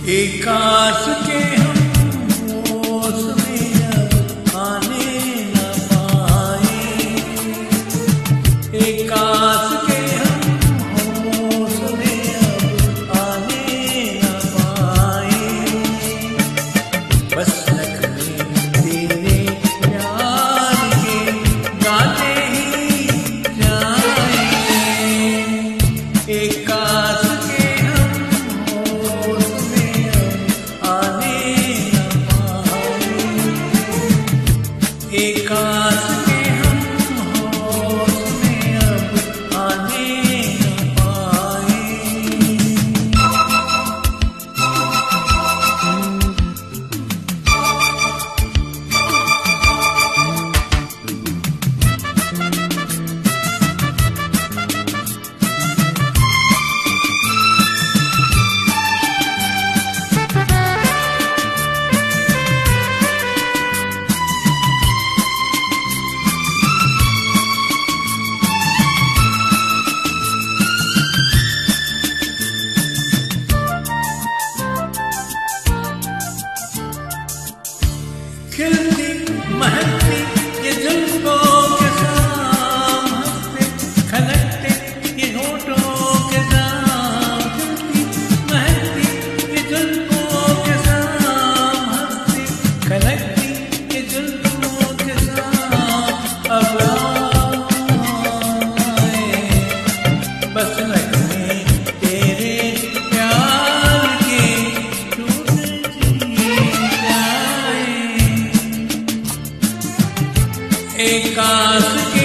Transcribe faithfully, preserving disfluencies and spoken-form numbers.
एक आस के हम होश में अब आने न पाए, एक आस के हम होश में अब आने न पाए। बस नखरे तेरे प्यार के गाते ही जाएंगे, एक आस के एक आस के हम होश में अब आने न पाए। खिलती महकती ये जुल्फों के साम, हंसते खनकते ये होठों के साम, खिलती महकती ये जुल्फों के साम, हंसती खनकती ये जुल्फों के साम। अब आए बस लगने तेरे प्यार के टूट जाए, एक आस के